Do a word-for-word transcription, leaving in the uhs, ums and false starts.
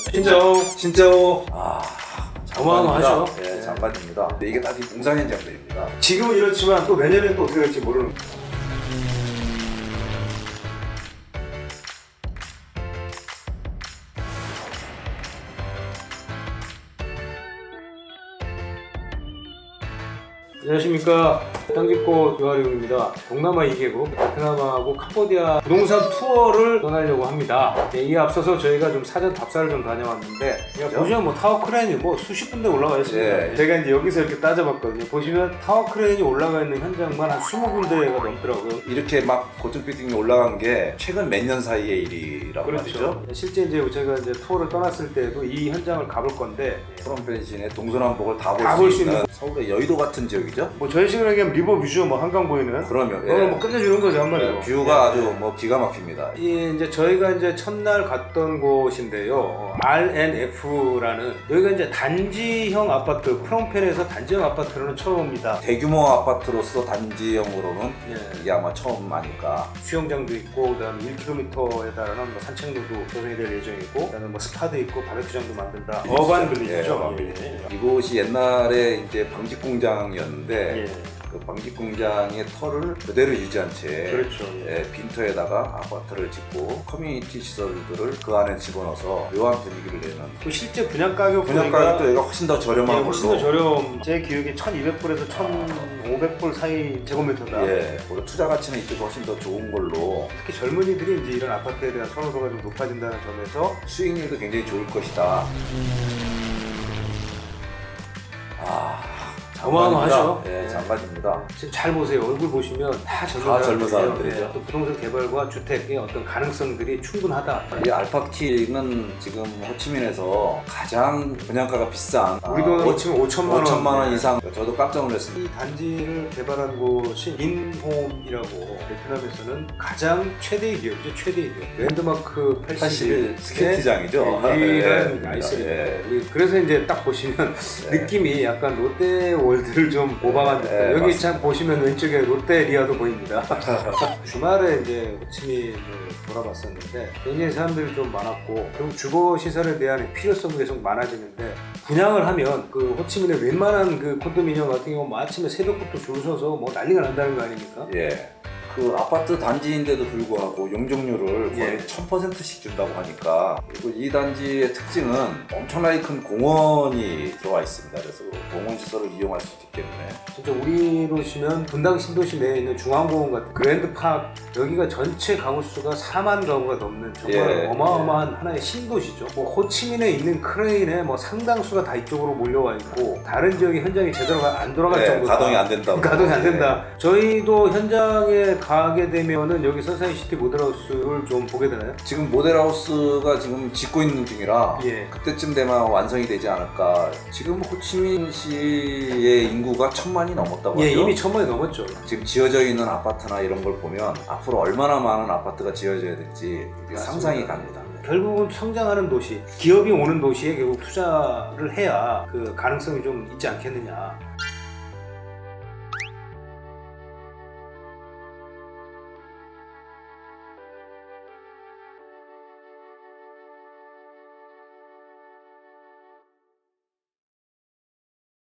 신짜오 신짜오. 아, 어마어마하죠. 네, 장관입니다. 근데 이게 다 공상 현장들입니다. 지금은 이렇지만 또 내년에 또 어떻게 될지 모르는. 안녕하십니까, 땅짚고 유아리용입니다. 동남아 이 개국 베트남하고 캄보디아 부동산 투어를 떠나려고 합니다. 네, 이에 앞서서 저희가 좀 사전 답사를 좀 다녀왔는데, 그렇죠? 보시면 뭐 타워 크레인이 뭐 수십 군데 올라가 있습니다. 네. 제가 이제 여기서 이렇게 따져봤거든요. 보시면 타워 크레인이 올라가 있는 현장만 한 이십 군데가 넘더라고요. 이렇게 막 고층 빌딩이 올라간 게 최근 몇 년 사이의 일이라고 그렇죠. 말이죠. 실제 이제 제가 이제 투어를 떠났을 때도 이 현장을 가볼 건데, 프롬펜신의 동서남북을 다 볼 수 있는, 있는 서울의 여의도 같은 지역이죠. 뭐 저희 식으로 얘기하면 리버뷰죠. 뭐 한강 보이는. 그러면 예. 뭐 끝내주는 거죠, 한마디로. 예, 뷰가 예. 아주 뭐 기가 막힙니다. 이 이제 저희가 이제 첫날 갔던 곳인데요. 알엔에프라는 여기가 이제 단지형 아파트, 프롬펜에서 단지형 아파트로는 처음입니다. 대규모 아파트로서 단지형으로는 예. 이게 아마 처음 아닐까. 수영장도 있고, 그다음에 일 킬로미터에 달하는 뭐 산책로도 조성이 될 예정이고, 그다음에 뭐 스파도 있고 바베큐장도 만든다. 어반 빌리지죠. 예, 어반 빌리지. 예. 이곳이 옛날에 이제 방직 공장이었는데. 예. 그 방직 공장의 터를 그대로 유지한 채 그렇죠. 예, 빈터에다가 아파트를 짓고 커뮤니티 시설들을 그 안에 집어넣어서 묘한 분위기를 내는. 그 실제 분양 가격 분양 가격도 여기가 훨씬 더 저렴한 예, 걸로. 훨씬 더 저렴. 제 기억에 천이백 불에서 천오백 불 사이 제곱미터다. 예, 그리고 투자 가치는 이쪽이 훨씬 더 좋은 걸로. 특히 젊은이들이 이제 이런 아파트에 대한 선호도가 좀 높아진다는 점에서 수익률도 굉장히 좋을 것이다. 아. 어마어마하죠. 네, 장관입니다. 지금 잘 보세요. 얼굴 보시면 다 젊은, 다 젊은 사람들이죠. 네, 또 부동산 개발과 주택의 어떤 가능성들이 충분하다. 이 알파키는 지금 호치민에서 가장 분양가가 비싼, 우리 돈으로 아, 치면 오천만 원, 오천만 원 이상. 저도 깜짝 놀랐습니다. 이 단지를 개발한 곳이 인홈이라고 베트남에서는 가장 최대의 기업이죠. 최대의 기업. 랜드마크 팔십일 스케이트장이죠. 유일한 아이스입니다. 예. 그래서 이제 딱 보시면 네. 느낌이 약간 롯데 월드를 좀 모방한 듯한. 네, 여기 맞습니다. 참 보시면 왼쪽에 롯데리아도 보입니다. 주말에 이제 호치민을 돌아봤었는데 굉장히 사람들이 좀 많았고, 결국 주거 시설에 대한 필요성이 계속 많아지는데, 분양을 하면 그 호치민의 웬만한 그 콘도미니엄 같은 경우 뭐 아침에 새벽부터 줄 서서 뭐 난리가 난다는 거 아닙니까? 예. 그 아파트 단지인데도 불구하고 용적률을 거의 예. 천 퍼센트씩 준다고 하니까. 그리고 이 단지의 특징은 엄청나게 큰 공원이 들어와 있습니다. 그래서 공원 시설을 이용할 수 있기 때문에 진짜 우리로 치면 분당 신도시 내에 있는 중앙공원 같은 그랜드파크, 여기가 전체 가구 수가 사만 가구가 넘는 정말 예. 어마어마한 예. 하나의 신도시죠. 뭐 호치민에 있는 크레인의 뭐 상당수가 다 이쪽으로 몰려와 있고, 다른 지역이 현장이 제대로 안 돌아갈 네, 정도로 가동이 안 된다고. 가동이 안 된다. 네. 저희도 현장에 가게 되면은 여기 선샤인시티 모델하우스를 좀 보게 되나요? 지금 모델하우스가 지금 짓고 있는 중이라 예. 그때쯤 되면 완성이 되지 않을까. 지금 호치민시의 인구가 천만이 넘었다고 하죠. 예, 이미 천만이 넘었죠. 지금 지어져 있는 아파트나 이런 걸 보면 앞으로 얼마나 많은 아파트가 지어져야 될지 상상이 갑니다. 결국은 성장하는 도시, 기업이 오는 도시에 결국 투자를 해야 그 가능성이 좀 있지 않겠느냐.